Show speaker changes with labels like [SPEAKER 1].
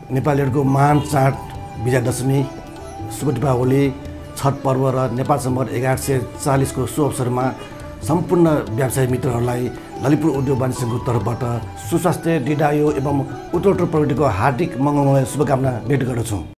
[SPEAKER 1] नेपालीहरूको महान चाड विजयादशमी, शुभ दीपावली, छठ पर्व र नेपाल सम्बत 1140 को शुभ अवसरमा सम्पूर्ण व्यवसायी मित्रहरूलाई ललितपुर उद्योग वाणिज्य सङ्घको तर्फबाट सुस्वास्थ्य, दीर्घायु एवं उत्तरोत्तर प्रगतिको हार्दिक मङ्गलमय शुभकामना व्यक्त गर्दछु।